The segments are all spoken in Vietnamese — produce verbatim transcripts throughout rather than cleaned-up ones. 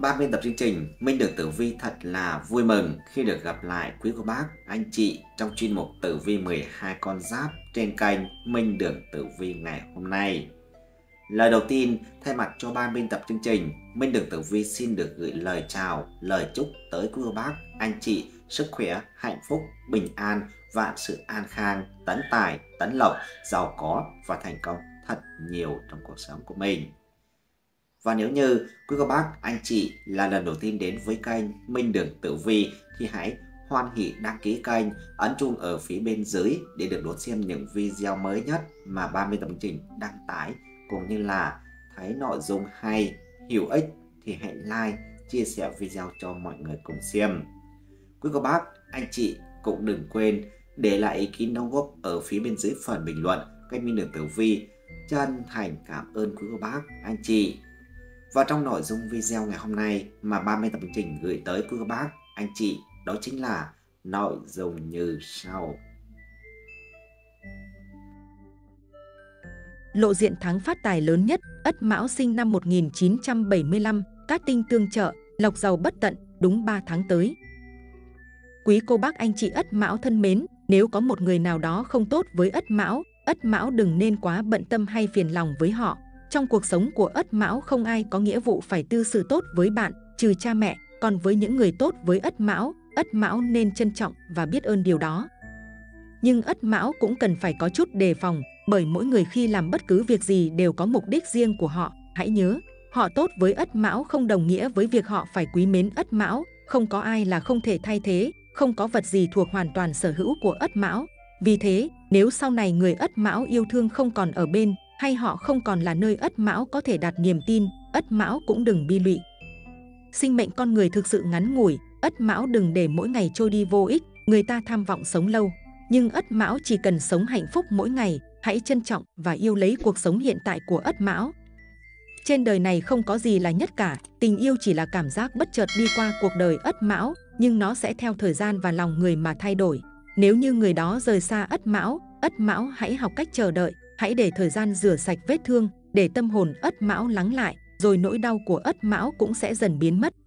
Ban biên tập chương trình Minh Đường Tử Vi thật là vui mừng khi được gặp lại quý cô bác, anh chị trong chuyên mục Tử Vi mười hai con giáp trên kênh Minh Đường Tử Vi ngày hôm nay. Lời đầu tiên, thay mặt cho ban biên tập chương trình, Minh Đường Tử Vi xin được gửi lời chào, lời chúc tới quý cô bác, anh chị sức khỏe, hạnh phúc, bình an, vạn sự an khang, tấn tài, tấn lộc, giàu có và thành công thật nhiều trong cuộc sống của mình. Và nếu như quý cô bác, anh chị là lần đầu tiên đến với kênh Minh Đường Tử Vi thì hãy hoan hỉ đăng ký kênh, ấn chuông ở phía bên dưới để được đón xem những video mới nhất mà ban biên tập chương trình đăng tải, cũng như là thấy nội dung hay, hữu ích thì hãy like, chia sẻ video cho mọi người cùng xem. Quý cô bác, anh chị cũng đừng quên để lại ý kiến đóng góp ở phía bên dưới phần bình luận kênh Minh Đường Tử Vi. Chân thành cảm ơn quý cô bác, anh chị. Và trong nội dung video ngày hôm nay mà ban biên tập chương trình gửi tới quý cô bác, anh chị, đó chính là nội dung như sau. Lộ diện tháng phát tài lớn nhất, Ất Mão sinh năm một nghìn chín trăm bảy mươi lăm, cát tinh tương trợ, lộc giàu bất tận, đúng ba tháng tới. Quý cô bác anh chị Ất Mão thân mến, nếu có một người nào đó không tốt với Ất Mão, Ất Mão đừng nên quá bận tâm hay phiền lòng với họ. Trong cuộc sống của Ất Mão không ai có nghĩa vụ phải tư xử tốt với bạn, trừ cha mẹ. Còn với những người tốt với Ất Mão, Ất Mão nên trân trọng và biết ơn điều đó. Nhưng Ất Mão cũng cần phải có chút đề phòng, bởi mỗi người khi làm bất cứ việc gì đều có mục đích riêng của họ. Hãy nhớ, họ tốt với Ất Mão không đồng nghĩa với việc họ phải quý mến Ất Mão. Không có ai là không thể thay thế, không có vật gì thuộc hoàn toàn sở hữu của Ất Mão. Vì thế, nếu sau này người Ất Mão yêu thương không còn ở bên, hay họ không còn là nơi Ất Mão có thể đặt niềm tin, Ất Mão cũng đừng bi lụy. Sinh mệnh con người thực sự ngắn ngủi, Ất Mão đừng để mỗi ngày trôi đi vô ích, người ta tham vọng sống lâu. Nhưng Ất Mão chỉ cần sống hạnh phúc mỗi ngày, hãy trân trọng và yêu lấy cuộc sống hiện tại của Ất Mão. Trên đời này không có gì là nhất cả, tình yêu chỉ là cảm giác bất chợt đi qua cuộc đời Ất Mão, nhưng nó sẽ theo thời gian và lòng người mà thay đổi. Nếu như người đó rời xa Ất Mão, Ất Mão hãy học cách chờ đợi, hãy để thời gian rửa sạch vết thương, để tâm hồn Ất Mão lắng lại, rồi nỗi đau của Ất Mão cũng sẽ dần biến mất.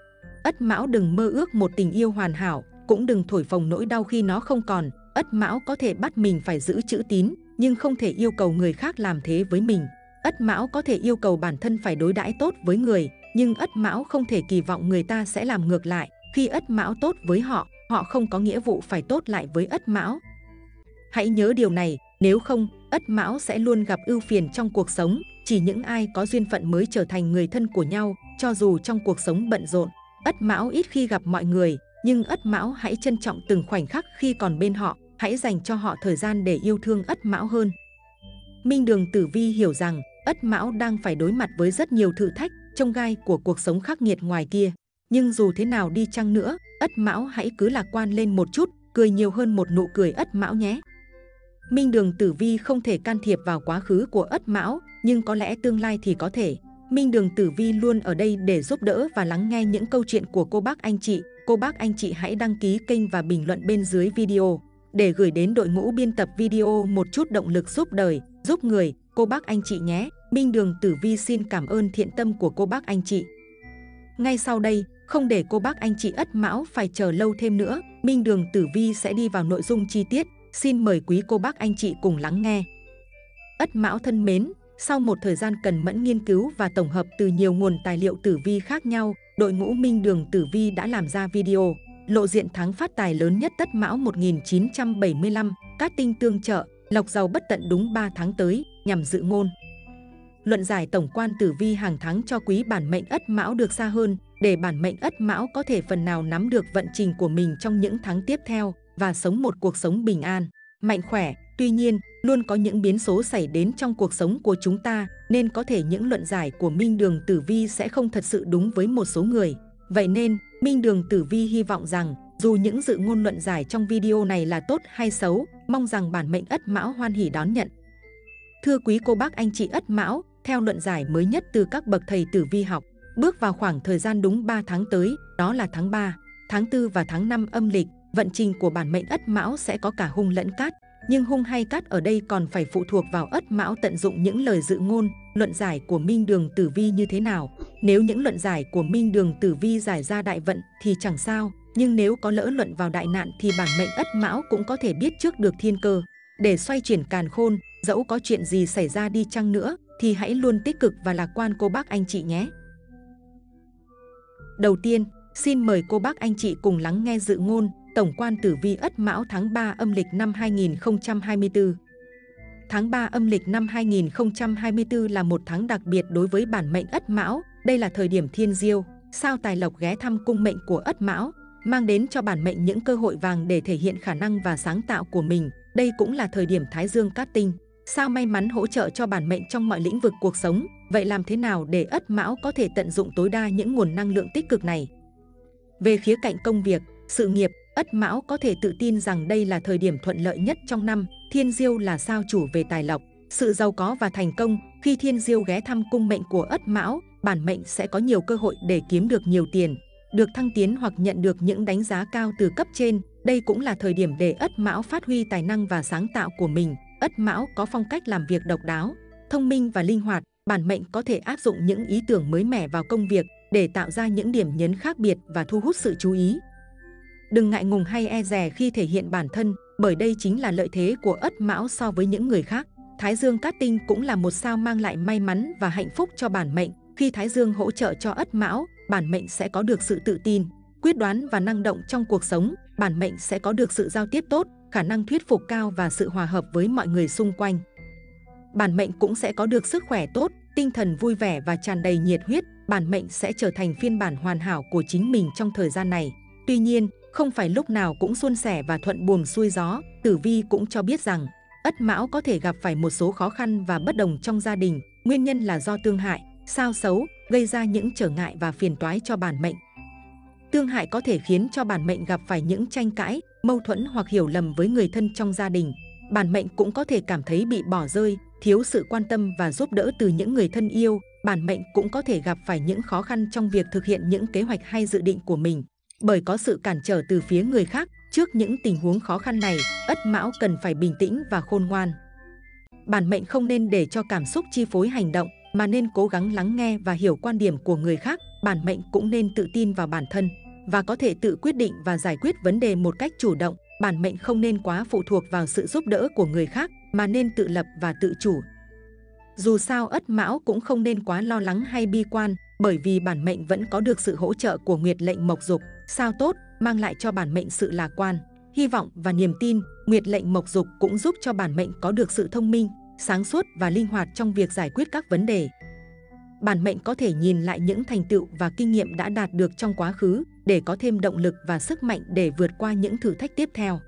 Ất Mão đừng mơ ước một tình yêu hoàn hảo, cũng đừng thổi phồng nỗi đau khi nó không còn. Ất Mão có thể bắt mình phải giữ chữ tín, nhưng không thể yêu cầu người khác làm thế với mình. Ất Mão có thể yêu cầu bản thân phải đối đãi tốt với người, nhưng Ất Mão không thể kỳ vọng người ta sẽ làm ngược lại. Khi Ất Mão tốt với họ, họ không có nghĩa vụ phải tốt lại với Ất Mão. Hãy nhớ điều này, nếu không, Ất Mão sẽ luôn gặp ưu phiền trong cuộc sống. Chỉ những ai có duyên phận mới trở thành người thân của nhau, cho dù trong cuộc sống bận rộn. Ất Mão ít khi gặp mọi người, nhưng Ất Mão hãy trân trọng từng khoảnh khắc khi còn bên họ, hãy dành cho họ thời gian để yêu thương Ất Mão hơn. Minh Đường Tử Vi hiểu rằng, Ất Mão đang phải đối mặt với rất nhiều thử thách, chông gai của cuộc sống khắc nghiệt ngoài kia. Nhưng dù thế nào đi chăng nữa, Ất Mão hãy cứ lạc quan lên một chút, cười nhiều hơn một nụ cười Ất Mão nhé. Minh Đường Tử Vi không thể can thiệp vào quá khứ của Ất Mão, nhưng có lẽ tương lai thì có thể. Minh Đường Tử Vi luôn ở đây để giúp đỡ và lắng nghe những câu chuyện của cô bác anh chị. Cô bác anh chị hãy đăng ký kênh và bình luận bên dưới video để gửi đến đội ngũ biên tập video một chút động lực giúp đời, giúp người, cô bác anh chị nhé. Minh Đường Tử Vi xin cảm ơn thiện tâm của cô bác anh chị. Ngay sau đây, không để cô bác anh chị Ất Mão phải chờ lâu thêm nữa, Minh Đường Tử Vi sẽ đi vào nội dung chi tiết. Xin mời quý cô bác anh chị cùng lắng nghe. Ất Mão thân mến, sau một thời gian cần mẫn nghiên cứu và tổng hợp từ nhiều nguồn tài liệu tử vi khác nhau, đội ngũ Minh Đường Tử Vi đã làm ra video lộ diện tháng phát tài lớn nhất Ất Mão một nghìn chín trăm bảy mươi lăm, cát tinh tương trợ, lộc giàu bất tận đúng ba tháng tới, nhằm dự ngôn. Luận giải tổng quan tử vi hàng tháng cho quý bản mệnh Ất Mão được xa hơn, để bản mệnh Ất Mão có thể phần nào nắm được vận trình của mình trong những tháng tiếp theo và sống một cuộc sống bình an, mạnh khỏe. Tuy nhiên, luôn có những biến số xảy đến trong cuộc sống của chúng ta, nên có thể những luận giải của Minh Đường Tử Vi sẽ không thật sự đúng với một số người. Vậy nên, Minh Đường Tử Vi hy vọng rằng, dù những dự ngôn luận giải trong video này là tốt hay xấu, mong rằng bản mệnh Ất Mão hoan hỉ đón nhận. Thưa quý cô bác anh chị Ất Mão, theo luận giải mới nhất từ các bậc thầy tử vi học, bước vào khoảng thời gian đúng ba tháng tới, đó là tháng ba, tháng tư và tháng năm âm lịch, vận trình của bản mệnh Ất Mão sẽ có cả hung lẫn cát. Nhưng hung hay cát ở đây còn phải phụ thuộc vào Ất Mão tận dụng những lời dự ngôn, luận giải của Minh Đường Tử Vi như thế nào. Nếu những luận giải của Minh Đường Tử Vi giải ra đại vận thì chẳng sao, nhưng nếu có lỡ luận vào đại nạn thì bản mệnh Ất Mão cũng có thể biết trước được thiên cơ. Để xoay chuyển càn khôn, dẫu có chuyện gì xảy ra đi chăng nữa thì hãy luôn tích cực và lạc quan cô bác anh chị nhé. Đầu tiên, xin mời cô bác anh chị cùng lắng nghe dự ngôn tổng quan tử vi Ất Mão tháng ba âm lịch năm hai nghìn không trăm hai mươi tư. Tháng ba âm lịch năm hai nghìn không trăm hai mươi tư là một tháng đặc biệt đối với bản mệnh Ất Mão. Đây là thời điểm thiên diêu, sao tài lộc ghé thăm cung mệnh của Ất Mão, mang đến cho bản mệnh những cơ hội vàng để thể hiện khả năng và sáng tạo của mình. Đây cũng là thời điểm Thái Dương cát tinh, sao may mắn hỗ trợ cho bản mệnh trong mọi lĩnh vực cuộc sống. Vậy làm thế nào để Ất Mão có thể tận dụng tối đa những nguồn năng lượng tích cực này? Về khía cạnh công việc, sự nghiệp, Ất Mão có thể tự tin rằng đây là thời điểm thuận lợi nhất trong năm. Thiên diêu là sao chủ về tài lộc, sự giàu có và thành công. Khi thiên diêu ghé thăm cung mệnh của Ất Mão, bản mệnh sẽ có nhiều cơ hội để kiếm được nhiều tiền, được thăng tiến hoặc nhận được những đánh giá cao từ cấp trên. Đây cũng là thời điểm để Ất Mão phát huy tài năng và sáng tạo của mình. Ất Mão có phong cách làm việc độc đáo, thông minh và linh hoạt. Bản mệnh có thể áp dụng những ý tưởng mới mẻ vào công việc để tạo ra những điểm nhấn khác biệt và thu hút sự chú ý. Đừng ngại ngùng hay e dè khi thể hiện bản thân, bởi đây chính là lợi thế của Ất Mão so với những người khác. Thái Dương cát tinh cũng là một sao mang lại may mắn và hạnh phúc cho bản mệnh. Khi Thái Dương hỗ trợ cho Ất Mão, bản mệnh sẽ có được sự tự tin, quyết đoán và năng động trong cuộc sống. Bản mệnh sẽ có được sự giao tiếp tốt, khả năng thuyết phục cao và sự hòa hợp với mọi người xung quanh. Bản mệnh cũng sẽ có được sức khỏe tốt, tinh thần vui vẻ và tràn đầy nhiệt huyết. Bản mệnh sẽ trở thành phiên bản hoàn hảo của chính mình trong thời gian này. Tuy nhiên, không phải lúc nào cũng suôn sẻ và thuận buồm xuôi gió. Tử vi cũng cho biết rằng Ất Mão có thể gặp phải một số khó khăn và bất đồng trong gia đình. Nguyên nhân là do tương hại, sao xấu gây ra những trở ngại và phiền toái cho bản mệnh. Tương hại có thể khiến cho bản mệnh gặp phải những tranh cãi, mâu thuẫn hoặc hiểu lầm với người thân trong gia đình. Bản mệnh cũng có thể cảm thấy bị bỏ rơi, thiếu sự quan tâm và giúp đỡ từ những người thân yêu. Bản mệnh cũng có thể gặp phải những khó khăn trong việc thực hiện những kế hoạch hay dự định của mình, bởi có sự cản trở từ phía người khác. Trước những tình huống khó khăn này, Ất Mão cần phải bình tĩnh và khôn ngoan. Bản mệnh không nên để cho cảm xúc chi phối hành động, mà nên cố gắng lắng nghe và hiểu quan điểm của người khác. Bản mệnh cũng nên tự tin vào bản thân và có thể tự quyết định và giải quyết vấn đề một cách chủ động. Bản mệnh không nên quá phụ thuộc vào sự giúp đỡ của người khác, mà nên tự lập và tự chủ. Dù sao, Ất Mão cũng không nên quá lo lắng hay bi quan, bởi vì bản mệnh vẫn có được sự hỗ trợ của Nguyệt lệnh Mộc Dục, sao tốt, mang lại cho bản mệnh sự lạc quan, hy vọng và niềm tin. Nguyệt lệnh Mộc Dục cũng giúp cho bản mệnh có được sự thông minh, sáng suốt và linh hoạt trong việc giải quyết các vấn đề. Bản mệnh có thể nhìn lại những thành tựu và kinh nghiệm đã đạt được trong quá khứ để có thêm động lực và sức mạnh để vượt qua những thử thách tiếp theo.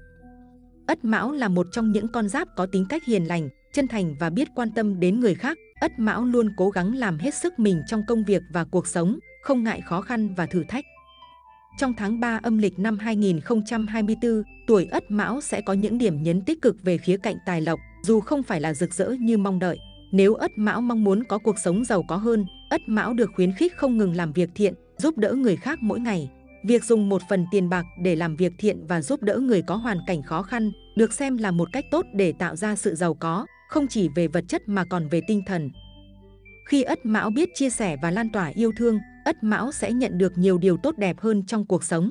Ất Mão là một trong những con giáp có tính cách hiền lành, chân thành và biết quan tâm đến người khác. Ất Mão luôn cố gắng làm hết sức mình trong công việc và cuộc sống, không ngại khó khăn và thử thách. Trong tháng ba âm lịch năm hai nghìn không trăm hai mươi tư, tuổi Ất Mão sẽ có những điểm nhấn tích cực về khía cạnh tài lộc, dù không phải là rực rỡ như mong đợi. Nếu Ất Mão mong muốn có cuộc sống giàu có hơn, Ất Mão được khuyến khích không ngừng làm việc thiện, giúp đỡ người khác mỗi ngày. Việc dùng một phần tiền bạc để làm việc thiện và giúp đỡ người có hoàn cảnh khó khăn được xem là một cách tốt để tạo ra sự giàu có, không chỉ về vật chất mà còn về tinh thần. Khi Ất Mão biết chia sẻ và lan tỏa yêu thương, Ất Mão sẽ nhận được nhiều điều tốt đẹp hơn trong cuộc sống.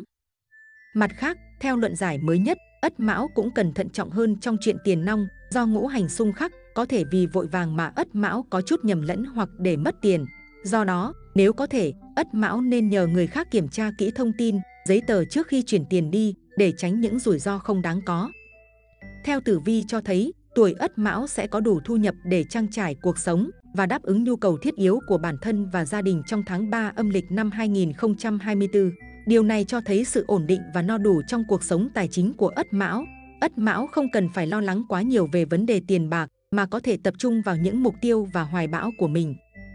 Mặt khác, theo luận giải mới nhất, Ất Mão cũng cần thận trọng hơn trong chuyện tiền nong, do ngũ hành xung khắc, có thể vì vội vàng mà Ất Mão có chút nhầm lẫn hoặc để mất tiền. Do đó, nếu có thể, Ất Mão nên nhờ người khác kiểm tra kỹ thông tin, giấy tờ trước khi chuyển tiền đi để tránh những rủi ro không đáng có. Theo tử vi cho thấy, tuổi Ất Mão sẽ có đủ thu nhập để trang trải cuộc sống và đáp ứng nhu cầu thiết yếu của bản thân và gia đình trong tháng ba âm lịch năm hai nghìn không trăm hai mươi tư. Điều này cho thấy sự ổn định và no đủ trong cuộc sống tài chính của Ất Mão. Ất Mão không cần phải lo lắng quá nhiều về vấn đề tiền bạc, mà có thể tập trung vào những mục tiêu và hoài bão của mình.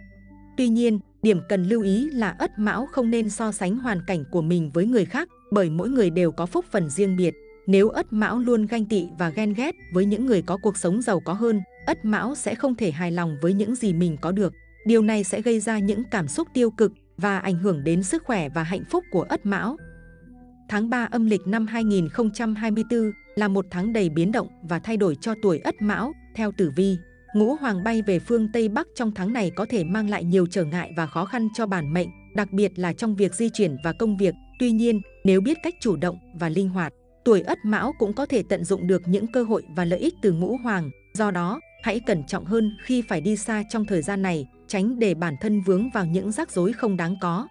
Tuy nhiên, điểm cần lưu ý là Ất Mão không nên so sánh hoàn cảnh của mình với người khác, bởi mỗi người đều có phúc phần riêng biệt. Nếu Ất Mão luôn ganh tị và ghen ghét với những người có cuộc sống giàu có hơn, Ất Mão sẽ không thể hài lòng với những gì mình có được. Điều này sẽ gây ra những cảm xúc tiêu cực và ảnh hưởng đến sức khỏe và hạnh phúc của Ất Mão. Tháng ba âm lịch năm hai nghìn không trăm hai mươi tư là một tháng đầy biến động và thay đổi cho tuổi Ất Mão. Theo tử vi, Ngũ Hoàng bay về phương Tây Bắc trong tháng này có thể mang lại nhiều trở ngại và khó khăn cho bản mệnh, đặc biệt là trong việc di chuyển và công việc. Tuy nhiên, nếu biết cách chủ động và linh hoạt, tuổi Ất Mão cũng có thể tận dụng được những cơ hội và lợi ích từ Ngũ Hoàng. Do đó, hãy cẩn trọng hơn khi phải đi xa trong thời gian này, tránh để bản thân vướng vào những rắc rối không đáng có.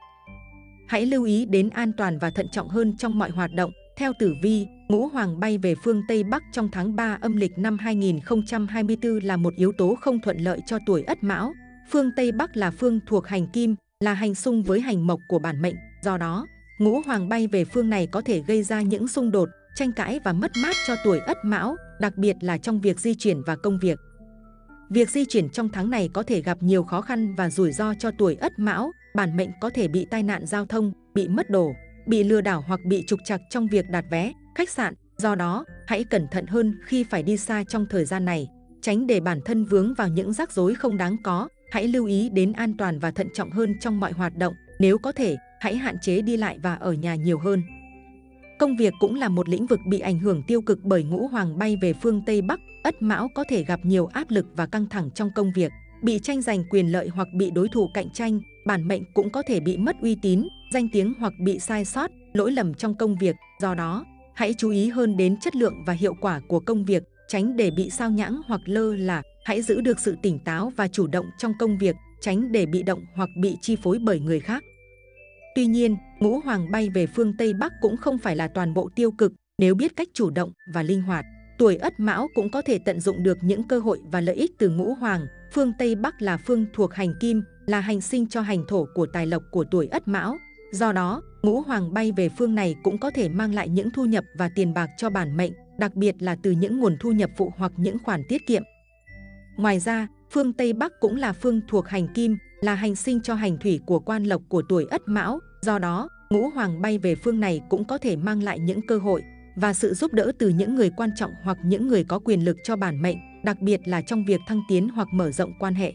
Hãy lưu ý đến an toàn và thận trọng hơn trong mọi hoạt động. Theo tử vi, Ngũ Hoàng bay về phương Tây Bắc trong tháng ba âm lịch năm hai nghìn không trăm hai mươi tư là một yếu tố không thuận lợi cho tuổi Ất Mão. Phương Tây Bắc là phương thuộc hành kim, là hành xung với hành mộc của bản mệnh. Do đó, Ngũ Hoàng bay về phương này có thể gây ra những xung đột, tranh cãi và mất mát cho tuổi Ất Mão, đặc biệt là trong việc di chuyển và công việc. Việc di chuyển trong tháng này có thể gặp nhiều khó khăn và rủi ro cho tuổi Ất Mão. Bản mệnh có thể bị tai nạn giao thông, bị mất đồ, bị lừa đảo hoặc bị trục trặc trong việc đặt vé, khách sạn. Do đó, hãy cẩn thận hơn khi phải đi xa trong thời gian này, tránh để bản thân vướng vào những rắc rối không đáng có. Hãy lưu ý đến an toàn và thận trọng hơn trong mọi hoạt động. Nếu có thể, hãy hạn chế đi lại và ở nhà nhiều hơn. Công việc cũng là một lĩnh vực bị ảnh hưởng tiêu cực bởi Ngũ Hoàng bay về phương Tây Bắc. Ất Mão có thể gặp nhiều áp lực và căng thẳng trong công việc, bị tranh giành quyền lợi hoặc bị đối thủ cạnh tranh. Bản mệnh cũng có thể bị mất uy tín, danh tiếng hoặc bị sai sót, lỗi lầm trong công việc. Do đó, hãy chú ý hơn đến chất lượng và hiệu quả của công việc, tránh để bị sao nhãng hoặc lơ là. Hãy giữ được sự tỉnh táo và chủ động trong công việc, tránh để bị động hoặc bị chi phối bởi người khác. Tuy nhiên, Ngũ Hoàng bay về phương Tây Bắc cũng không phải là toàn bộ tiêu cực. Nếu biết cách chủ động và linh hoạt, tuổi Ất Mão cũng có thể tận dụng được những cơ hội và lợi ích từ Ngũ Hoàng. Phương Tây Bắc là phương thuộc hành kim, là hành sinh cho hành thổ của tài lộc của tuổi Ất Mão. Do đó, Ngũ Hoàng bay về phương này cũng có thể mang lại những thu nhập và tiền bạc cho bản mệnh, đặc biệt là từ những nguồn thu nhập phụ hoặc những khoản tiết kiệm. Ngoài ra, phương Tây Bắc cũng là phương thuộc hành kim, là hành sinh cho hành thủy của quan lộc của tuổi Ất Mão. Do đó, Ngũ Hoàng bay về phương này cũng có thể mang lại những cơ hội và sự giúp đỡ từ những người quan trọng hoặc những người có quyền lực cho bản mệnh, đặc biệt là trong việc thăng tiến hoặc mở rộng quan hệ.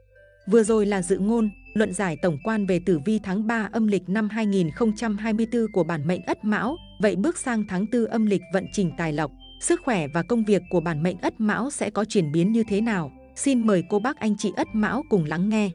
Vừa rồi là dự ngôn, luận giải tổng quan về tử vi tháng ba âm lịch năm hai nghìn không trăm hai mươi tư của bản mệnh Ất Mão. Vậy bước sang tháng tư âm lịch vận trình tài lộc, sức khỏe và công việc của bản mệnh Ất Mão sẽ có chuyển biến như thế nào? Xin mời cô bác anh chị Ất Mão cùng lắng nghe.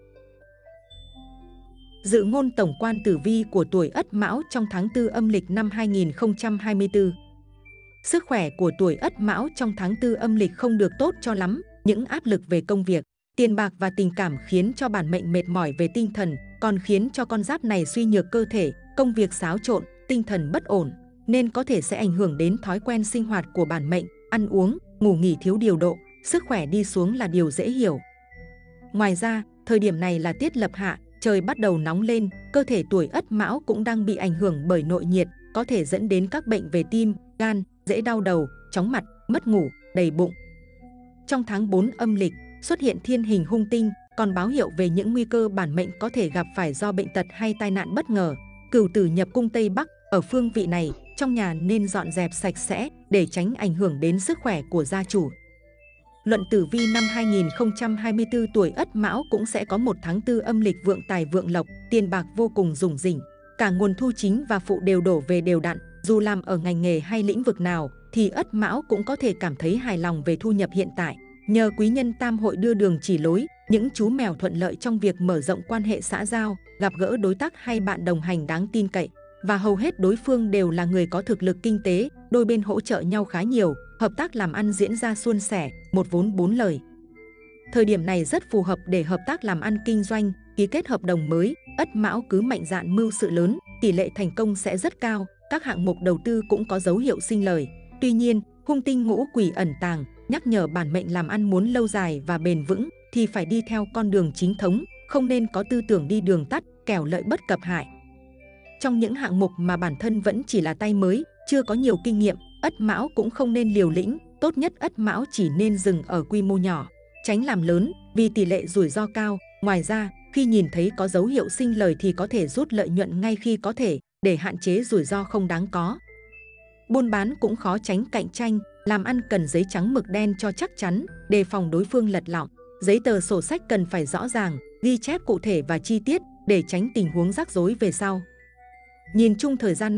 Dự ngôn tổng quan tử vi của tuổi Ất Mão trong tháng tư âm lịch năm hai nghìn không trăm hai mươi tư. Sức khỏe của tuổi Ất Mão trong tháng tư âm lịch không được tốt cho lắm. Những áp lực về công việc, tiền bạc và tình cảm khiến cho bản mệnh mệt mỏi về tinh thần, còn khiến cho con giáp này suy nhược cơ thể, công việc xáo trộn, tinh thần bất ổn, nên có thể sẽ ảnh hưởng đến thói quen sinh hoạt của bản mệnh, ăn uống, ngủ nghỉ thiếu điều độ, sức khỏe đi xuống là điều dễ hiểu. Ngoài ra, thời điểm này là tiết lập hạ, trời bắt đầu nóng lên, cơ thể tuổi Ất Mão cũng đang bị ảnh hưởng bởi nội nhiệt, có thể dẫn đến các bệnh về tim, gan, dễ đau đầu, chóng mặt, mất ngủ, đầy bụng. Trong tháng tư âm lịch, xuất hiện thiên hình hung tinh, còn báo hiệu về những nguy cơ bản mệnh có thể gặp phải do bệnh tật hay tai nạn bất ngờ. Cửu tử nhập cung Tây Bắc, ở phương vị này, trong nhà nên dọn dẹp sạch sẽ để tránh ảnh hưởng đến sức khỏe của gia chủ. Luận tử vi năm hai nghìn không trăm hai mươi tư, tuổi Ất Mão cũng sẽ có một tháng tư âm lịch vượng tài vượng lộc, tiền bạc vô cùng rủng rỉnh. Cả nguồn thu chính và phụ đều đổ về đều đặn. Dù làm ở ngành nghề hay lĩnh vực nào, thì Ất Mão cũng có thể cảm thấy hài lòng về thu nhập hiện tại. Nhờ quý nhân tam hội đưa đường chỉ lối, những chú mèo thuận lợi trong việc mở rộng quan hệ xã giao, gặp gỡ đối tác hay bạn đồng hành đáng tin cậy. Và hầu hết đối phương đều là người có thực lực kinh tế, đôi bên hỗ trợ nhau khá nhiều, hợp tác làm ăn diễn ra suôn sẻ, một vốn bốn lời. Thời điểm này rất phù hợp để hợp tác làm ăn kinh doanh, ký kết hợp đồng mới. Ất Mão cứ mạnh dạn mưu sự lớn, tỷ lệ thành công sẽ rất cao, các hạng mục đầu tư cũng có dấu hiệu sinh lời. Tuy nhiên, hung tinh ngũ quỷ ẩn tàng, nhắc nhở bản mệnh làm ăn muốn lâu dài và bền vững thì phải đi theo con đường chính thống, không nên có tư tưởng đi đường tắt, kẻo lợi bất cập hại. Trong những hạng mục mà bản thân vẫn chỉ là tay mới, chưa có nhiều kinh nghiệm, Ất Mão cũng không nên liều lĩnh, tốt nhất Ất Mão chỉ nên dừng ở quy mô nhỏ, tránh làm lớn vì tỷ lệ rủi ro cao. Ngoài ra, khi nhìn thấy có dấu hiệu sinh lời thì có thể rút lợi nhuận ngay khi có thể, để hạn chế rủi ro không đáng có. Buôn bán cũng khó tránh cạnh tranh, làm ăn cần giấy trắng mực đen cho chắc chắn, đề phòng đối phương lật lọng. Giấy tờ sổ sách cần phải rõ ràng, ghi chép cụ thể và chi tiết để tránh tình huống rắc rối về sau. Nhìn chung thời gian này,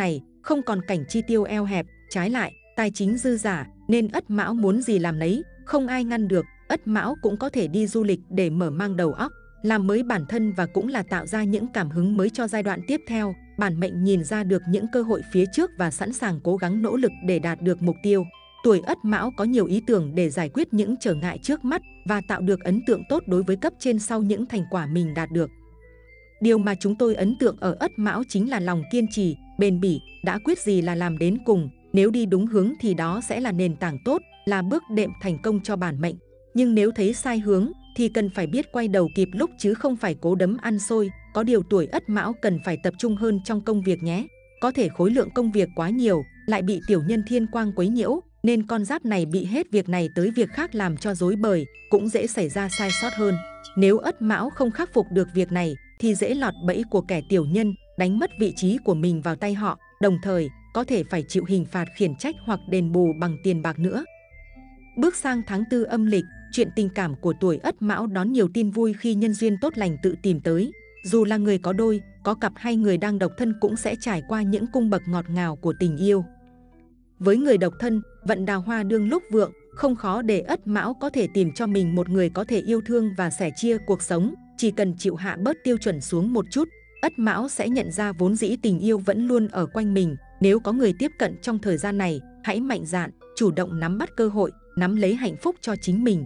không còn cảnh chi tiêu eo hẹp, trái lại, tài chính dư dả, nên Ất Mão muốn gì làm nấy, không ai ngăn được. Ất Mão cũng có thể đi du lịch để mở mang đầu óc, làm mới bản thân và cũng là tạo ra những cảm hứng mới cho giai đoạn tiếp theo. Bản mệnh nhìn ra được những cơ hội phía trước và sẵn sàng cố gắng nỗ lực để đạt được mục tiêu. Tuổi Ất Mão có nhiều ý tưởng để giải quyết những trở ngại trước mắt và tạo được ấn tượng tốt đối với cấp trên sau những thành quả mình đạt được. Điều mà chúng tôi ấn tượng ở Ất Mão chính là lòng kiên trì, bền bỉ, đã quyết gì là làm đến cùng. Nếu đi đúng hướng thì đó sẽ là nền tảng tốt, là bước đệm thành công cho bản mệnh. Nhưng nếu thấy sai hướng thì cần phải biết quay đầu kịp lúc chứ không phải cố đấm ăn xôi. Có điều tuổi Ất Mão cần phải tập trung hơn trong công việc nhé. Có thể khối lượng công việc quá nhiều, lại bị tiểu nhân thiên quang quấy nhiễu, nên con giáp này bị hết việc này tới việc khác làm cho rối bời, cũng dễ xảy ra sai sót hơn. Nếu Ất Mão không khắc phục được việc này thì dễ lọt bẫy của kẻ tiểu nhân, đánh mất vị trí của mình vào tay họ, đồng thời có thể phải chịu hình phạt khiển trách hoặc đền bù bằng tiền bạc nữa. Bước sang tháng tư âm lịch, chuyện tình cảm của tuổi Ất Mão đón nhiều tin vui khi nhân duyên tốt lành tự tìm tới. Dù là người có đôi, có cặp hay người đang độc thân cũng sẽ trải qua những cung bậc ngọt ngào của tình yêu. Với người độc thân, vận đào hoa đương lúc vượng, không khó để Ất Mão có thể tìm cho mình một người có thể yêu thương và sẻ chia cuộc sống. Chỉ cần chịu hạ bớt tiêu chuẩn xuống một chút, Ất Mão sẽ nhận ra vốn dĩ tình yêu vẫn luôn ở quanh mình. Nếu có người tiếp cận trong thời gian này, hãy mạnh dạn, chủ động nắm bắt cơ hội, nắm lấy hạnh phúc cho chính mình.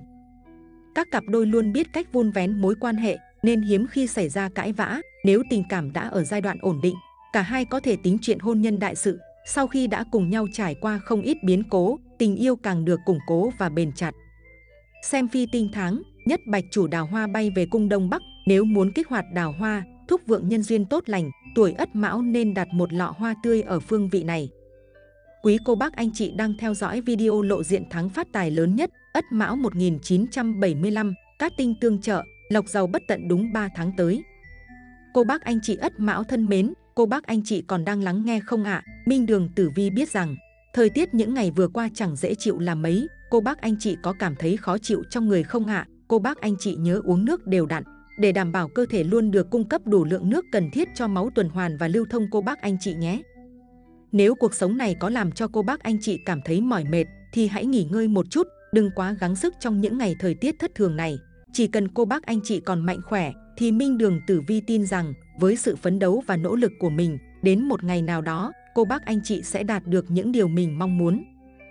Các cặp đôi luôn biết cách vun vén mối quan hệ, nên hiếm khi xảy ra cãi vã. Nếu tình cảm đã ở giai đoạn ổn định, cả hai có thể tính chuyện hôn nhân đại sự. Sau khi đã cùng nhau trải qua không ít biến cố, tình yêu càng được củng cố và bền chặt. Xem phi tinh tháng, nhất bạch chủ đào hoa bay về cung Đông Bắc. Nếu muốn kích hoạt đào hoa, thúc vượng nhân duyên tốt lành, tuổi Ất Mão nên đặt một lọ hoa tươi ở phương vị này. Quý cô bác anh chị đang theo dõi video lộ diện tháng phát tài lớn nhất, Ất Mão một nghìn chín trăm bảy mươi lăm, cát tinh tương trợ, lộc giàu bất tận đúng ba tháng tới. Cô bác anh chị Ất Mão thân mến, cô bác anh chị còn đang lắng nghe không ạ? À? Minh Đường Tử Vi biết rằng, thời tiết những ngày vừa qua chẳng dễ chịu là mấy. Cô bác anh chị có cảm thấy khó chịu trong người không ạ? À? Cô bác anh chị nhớ uống nước đều đặn, để đảm bảo cơ thể luôn được cung cấp đủ lượng nước cần thiết cho máu tuần hoàn và lưu thông cô bác anh chị nhé. Nếu cuộc sống này có làm cho cô bác anh chị cảm thấy mỏi mệt, thì hãy nghỉ ngơi một chút, đừng quá gắng sức trong những ngày thời tiết thất thường này. Chỉ cần cô bác anh chị còn mạnh khỏe, thì Minh Đường Tử Vi tin rằng, với sự phấn đấu và nỗ lực của mình, đến một ngày nào đó, cô bác anh chị sẽ đạt được những điều mình mong muốn.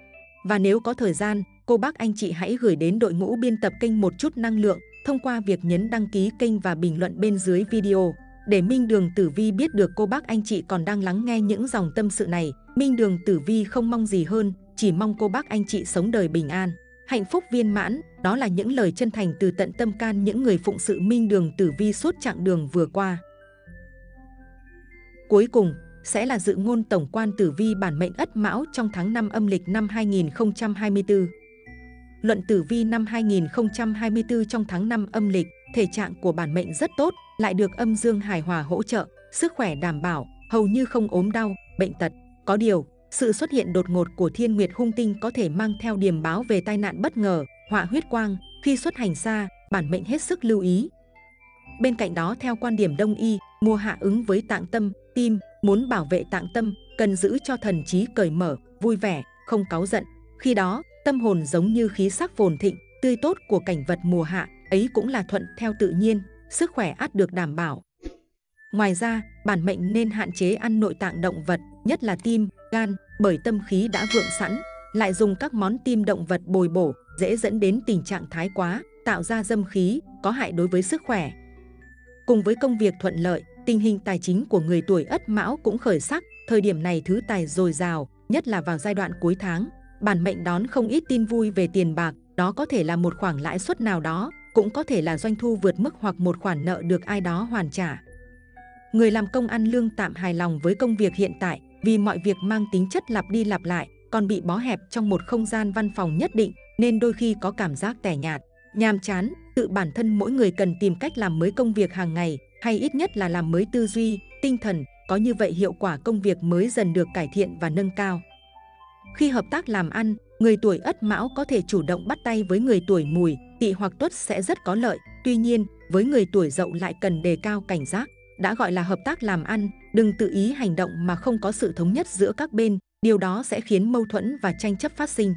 Và nếu có thời gian, cô bác anh chị hãy gửi đến đội ngũ biên tập kênh một chút năng lượng, thông qua việc nhấn đăng ký kênh và bình luận bên dưới video. Để Minh Đường Tử Vi biết được cô bác anh chị còn đang lắng nghe những dòng tâm sự này, Minh Đường Tử Vi không mong gì hơn, chỉ mong cô bác anh chị sống đời bình an, hạnh phúc viên mãn. Đó là những lời chân thành từ tận tâm can những người phụng sự Minh Đường Tử Vi suốt chặng đường vừa qua. Cuối cùng sẽ là dự ngôn tổng quan tử vi bản mệnh Ất Mão trong tháng năm âm lịch năm hai nghìn không trăm hai mươi tư. Luận tử vi năm hai nghìn không trăm hai mươi tư trong tháng năm âm lịch, thể trạng của bản mệnh rất tốt, lại được âm dương hài hòa hỗ trợ, sức khỏe đảm bảo, hầu như không ốm đau, bệnh tật. Có điều, sự xuất hiện đột ngột của thiên nguyệt hung tinh có thể mang theo điềm báo về tai nạn bất ngờ, họa huyết quang. Khi xuất hành xa, bản mệnh hết sức lưu ý. Bên cạnh đó, theo quan điểm Đông y, mùa hạ ứng với tạng tâm, tim, muốn bảo vệ tạng tâm, cần giữ cho thần trí cởi mở, vui vẻ, không cáu giận. Khi đó, tâm hồn giống như khí sắc phồn thịnh, tươi tốt của cảnh vật mùa hạ, ấy cũng là thuận theo tự nhiên, sức khỏe ắt được đảm bảo. Ngoài ra, bản mệnh nên hạn chế ăn nội tạng động vật, nhất là tim, gan, bởi tâm khí đã vượng sẵn, lại dùng các món tim động vật bồi bổ, dễ dẫn đến tình trạng thái quá, tạo ra dâm khí, có hại đối với sức khỏe. Cùng với công việc thuận lợi, tình hình tài chính của người tuổi Ất Mão cũng khởi sắc, thời điểm này thứ tài dồi dào, nhất là vào giai đoạn cuối tháng. Bản mệnh đón không ít tin vui về tiền bạc, đó có thể là một khoản lãi suất nào đó, cũng có thể là doanh thu vượt mức hoặc một khoản nợ được ai đó hoàn trả. Người làm công ăn lương tạm hài lòng với công việc hiện tại, vì mọi việc mang tính chất lặp đi lặp lại, còn bị bó hẹp trong một không gian văn phòng nhất định, nên đôi khi có cảm giác tẻ nhạt, nhàm chán. Tự bản thân mỗi người cần tìm cách làm mới công việc hàng ngày, hay ít nhất là làm mới tư duy, tinh thần, có như vậy hiệu quả công việc mới dần được cải thiện và nâng cao. Khi hợp tác làm ăn, người tuổi Ất Mão có thể chủ động bắt tay với người tuổi Mùi, Tỵ hoặc Tuất sẽ rất có lợi. Tuy nhiên, với người tuổi Dậu lại cần đề cao cảnh giác. đã gọi là hợp tác làm ăn, đừng tự ý hành động mà không có sự thống nhất giữa các bên, điều đó sẽ khiến mâu thuẫn và tranh chấp phát sinh.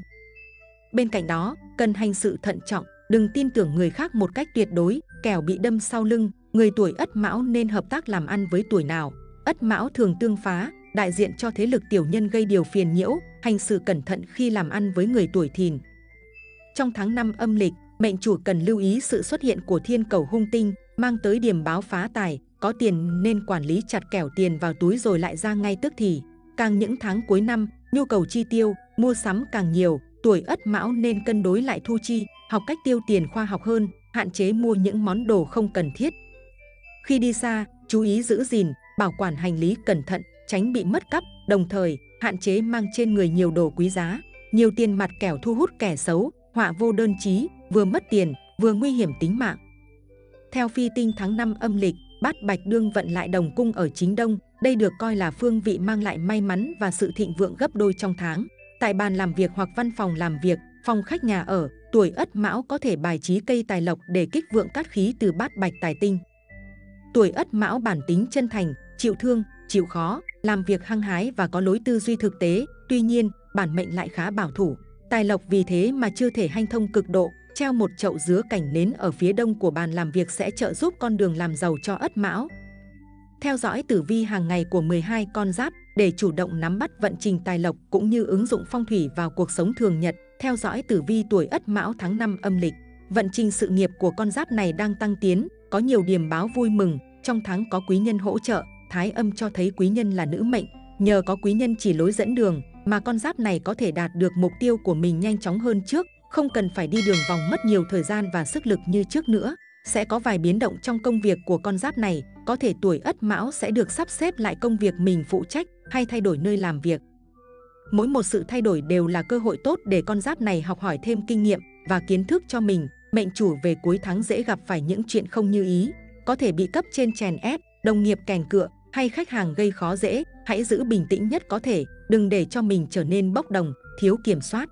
Bên cạnh đó, cần hành sự thận trọng, đừng tin tưởng người khác một cách tuyệt đối, kẻo bị đâm sau lưng. Người tuổi Ất Mão nên hợp tác làm ăn với tuổi nào? Ất Mão thường tương phá, đại diện cho thế lực tiểu nhân gây điều phiền nhiễu, hành sự cẩn thận khi làm ăn với người tuổi Thìn. Trong tháng năm âm lịch, mệnh chủ cần lưu ý sự xuất hiện của thiên cầu hung tinh, mang tới điềm báo phá tài, có tiền nên quản lý chặt kẻo tiền vào túi rồi lại ra ngay tức thì. Càng những tháng cuối năm, nhu cầu chi tiêu, mua sắm càng nhiều, tuổi Ất Mão nên cân đối lại thu chi, học cách tiêu tiền khoa học hơn, hạn chế mua những món đồ không cần thiết. Khi đi xa, chú ý giữ gìn, bảo quản hành lý cẩn thận, tránh bị mất cắp, đồng thời hạn chế mang trên người nhiều đồ quý giá, nhiều tiền mặt kẻo thu hút kẻ xấu, họa vô đơn chí, vừa mất tiền, vừa nguy hiểm tính mạng. Theo phi tinh tháng năm âm lịch, Bát Bạch đương vận lại đồng cung ở chính đông, đây được coi là phương vị mang lại may mắn và sự thịnh vượng gấp đôi trong tháng. Tại bàn làm việc hoặc văn phòng làm việc, phòng khách nhà ở, tuổi Ất Mão có thể bài trí cây tài lộc để kích vượng cát khí từ Bát Bạch tài tinh. Tuổi Ất Mão bản tính chân thành, chịu thương, chịu khó, làm việc hăng hái và có lối tư duy thực tế, tuy nhiên, bản mệnh lại khá bảo thủ. Tài lộc vì thế mà chưa thể hanh thông cực độ, treo một chậu dứa cảnh nến ở phía đông của bàn làm việc sẽ trợ giúp con đường làm giàu cho Ất Mão. Theo dõi tử vi hàng ngày của mười hai con giáp để chủ động nắm bắt vận trình tài lộc cũng như ứng dụng phong thủy vào cuộc sống thường nhật. Theo dõi tử vi tuổi Ất Mão tháng năm âm lịch, vận trình sự nghiệp của con giáp này đang tăng tiến, có nhiều điềm báo vui mừng. Trong tháng có quý nhân hỗ trợ, thái âm cho thấy quý nhân là nữ mệnh. Nhờ có quý nhân chỉ lối dẫn đường mà con giáp này có thể đạt được mục tiêu của mình nhanh chóng hơn trước, không cần phải đi đường vòng mất nhiều thời gian và sức lực như trước nữa. Sẽ có vài biến động trong công việc của con giáp này, có thể tuổi Ất Mão sẽ được sắp xếp lại công việc mình phụ trách hay thay đổi nơi làm việc. Mỗi một sự thay đổi đều là cơ hội tốt để con giáp này học hỏi thêm kinh nghiệm và kiến thức cho mình. Mệnh chủ về cuối tháng dễ gặp phải những chuyện không như ý, có thể bị cấp trên chèn ép, đồng nghiệp kèn cựa hay khách hàng gây khó dễ. Hãy giữ bình tĩnh nhất có thể, đừng để cho mình trở nên bốc đồng, thiếu kiểm soát.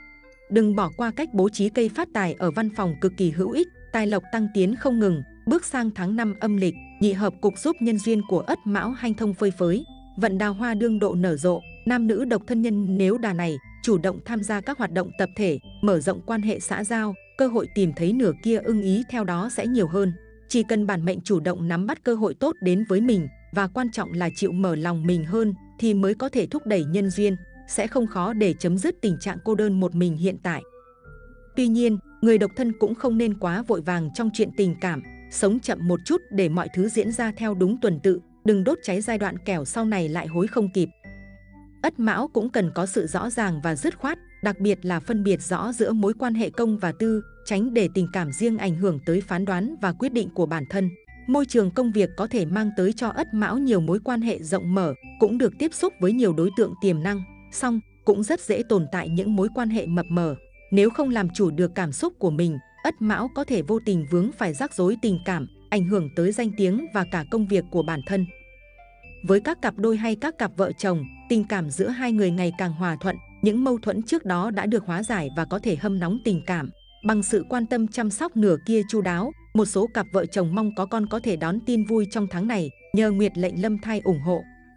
Đừng bỏ qua cách bố trí cây phát tài ở văn phòng cực kỳ hữu ích, tài lộc tăng tiến không ngừng. Bước sang tháng năm âm lịch, nhị hợp cục giúp nhân duyên của Ất Mão hanh thông phơi phới, vận đào hoa đương độ nở rộ. Nam nữ độc thân nhân nếu đà này chủ động tham gia các hoạt động tập thể, mở rộng quan hệ xã giao, cơ hội tìm thấy nửa kia ưng ý theo đó sẽ nhiều hơn. Chỉ cần bản mệnh chủ động nắm bắt cơ hội tốt đến với mình và quan trọng là chịu mở lòng mình hơn thì mới có thể thúc đẩy nhân duyên, sẽ không khó để chấm dứt tình trạng cô đơn một mình hiện tại. Tuy nhiên, người độc thân cũng không nên quá vội vàng trong chuyện tình cảm, sống chậm một chút để mọi thứ diễn ra theo đúng tuần tự, đừng đốt cháy giai đoạn kẻo sau này lại hối không kịp. Ất Mão cũng cần có sự rõ ràng và dứt khoát, đặc biệt là phân biệt rõ giữa mối quan hệ công và tư, tránh để tình cảm riêng ảnh hưởng tới phán đoán và quyết định của bản thân. Môi trường công việc có thể mang tới cho Ất Mão nhiều mối quan hệ rộng mở, cũng được tiếp xúc với nhiều đối tượng tiềm năng, song cũng rất dễ tồn tại những mối quan hệ mập mờ. Nếu không làm chủ được cảm xúc của mình, Ất Mão có thể vô tình vướng phải rắc rối tình cảm, ảnh hưởng tới danh tiếng và cả công việc của bản thân. Với các cặp đôi hay các cặp vợ chồng, tình cảm giữa hai người ngày càng hòa thuận, những mâu thuẫn trước đó đã được hóa giải và có thể hâm nóng tình cảm. Bằng sự quan tâm chăm sóc nửa kia chu đáo, một số cặp vợ chồng mong có con có thể đón tin vui trong tháng này, nhờ Nguyệt lệnh lâm thai ủng hộ.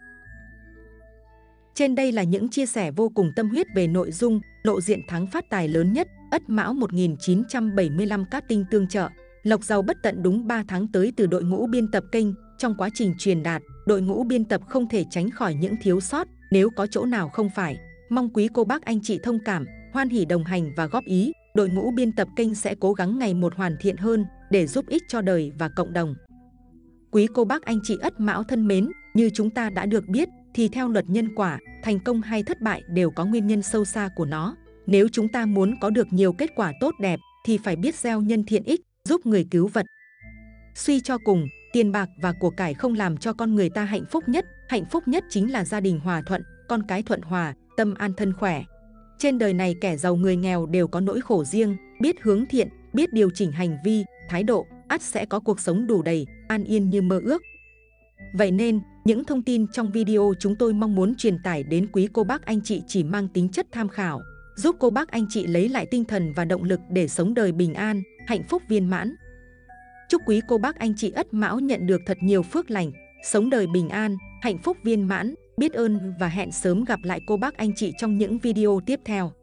Trên đây là những chia sẻ vô cùng tâm huyết về nội dung lộ diện tháng phát tài lớn nhất, Ất Mão một nghìn chín trăm bảy mươi lăm cát tinh tương trợ, lộc giàu bất tận đúng ba tháng tới từ đội ngũ biên tập kênh. Trong quá trình truyền đạt, đội ngũ biên tập không thể tránh khỏi những thiếu sót, nếu có chỗ nào không phải, mong quý cô bác anh chị thông cảm, hoan hỉ đồng hành và góp ý. Đội ngũ biên tập kênh sẽ cố gắng ngày một hoàn thiện hơn để giúp ích cho đời và cộng đồng. Quý cô bác anh chị Ất Mão thân mến, như chúng ta đã được biết thì theo luật nhân quả, thành công hay thất bại đều có nguyên nhân sâu xa của nó. Nếu chúng ta muốn có được nhiều kết quả tốt đẹp thì phải biết gieo nhân thiện ích, giúp người cứu vật. Suy cho cùng, tiền bạc và của cải không làm cho con người ta hạnh phúc nhất, hạnh phúc nhất chính là gia đình hòa thuận, con cái thuận hòa, tâm an thân khỏe. Trên đời này kẻ giàu người nghèo đều có nỗi khổ riêng, biết hướng thiện, biết điều chỉnh hành vi, thái độ, ắt sẽ có cuộc sống đủ đầy, an yên như mơ ước. Vậy nên, những thông tin trong video chúng tôi mong muốn truyền tải đến quý cô bác anh chị chỉ mang tính chất tham khảo, giúp cô bác anh chị lấy lại tinh thần và động lực để sống đời bình an, hạnh phúc viên mãn. Chúc quý cô bác anh chị Ất Mão nhận được thật nhiều phước lành, sống đời bình an, hạnh phúc viên mãn, biết ơn và hẹn sớm gặp lại cô bác anh chị trong những video tiếp theo.